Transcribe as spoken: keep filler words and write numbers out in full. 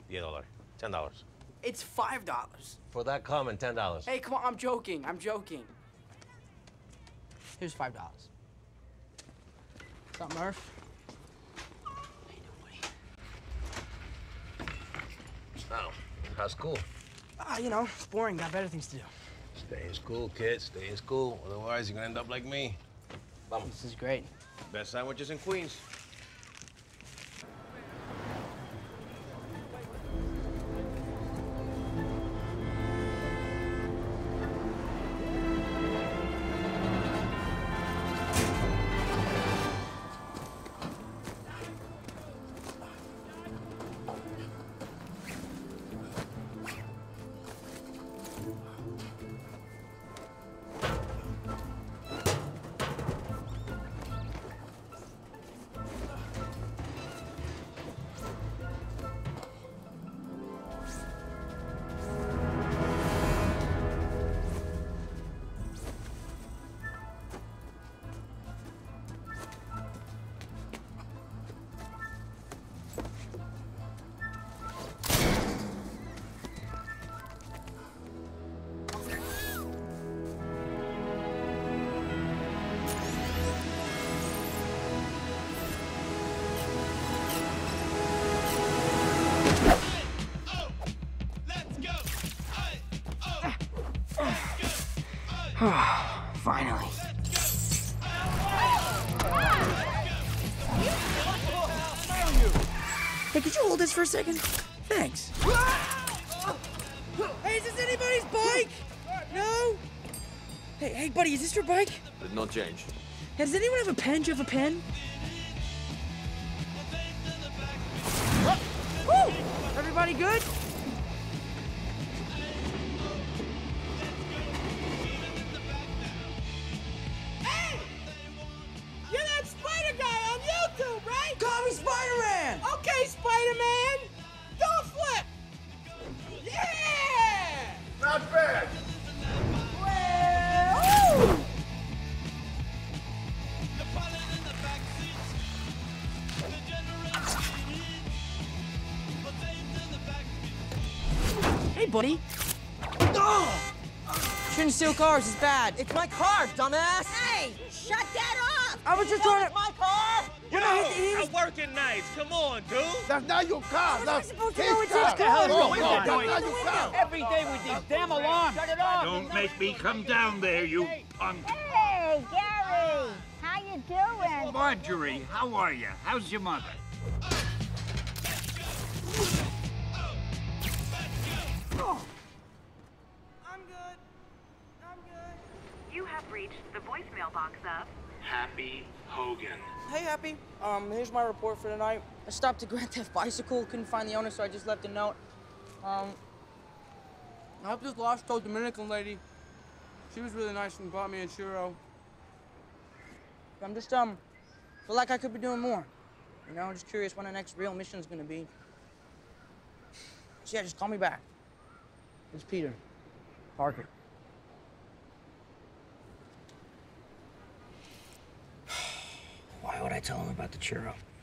Diez dollars. Ten dollars. It's five dollars. For that comment, ten dollars. Hey, come on, I'm joking. I'm joking. Here's five dollars. What's up, Murph? How you doing, buddy? Oh, how's school? Ah, you know, it's boring. Got better things to do. Stay in school, kid. Stay in school. Otherwise, you're gonna end up like me. Vamos. This is great. Best sandwiches in Queens. Finally. Hey, could you hold this for a second? Thanks. Hey, is this anybody's bike? No? Hey, hey, buddy, is this your bike? Did not change. Hey, does anyone have a pen? Do you have a pen? Woo! Everybody good? Hey! You're that Spider guy on YouTube, right? Call me Spider-Man! Okay, Spider-Man! Don't flip! Yeah! Not bad. Woo! Hey, buddy. Oh! Shouldn't steal cars. It's bad. It's my car, dumbass. Hey, shut that off! I was just trying to. My car! You know, he, he was. I'm working nights. Come on, dude. That's not your car. I That's supposed to his know it's car. his car. No, What no, are you that's doing? not your car. Every day with these damn alarms. Shut it off! Don't make me come down there, you punk. Hey, Gary! How you doing? Marjorie, how are you? How's your mother? I'm good. I'm good. You have reached the voicemail box of Happy Hogan. Hey, Happy. Um, here's my report for tonight. I stopped a Grand Theft bicycle, couldn't find the owner, so I just left a note. Um, I helped this lost old Dominican lady. She was really nice and bought me a churro. I'm just, um, feel like I could be doing more. You know, just curious when the next real mission's gonna be. So yeah, just call me back. It's Peter Parker. Why would I tell him about the churro?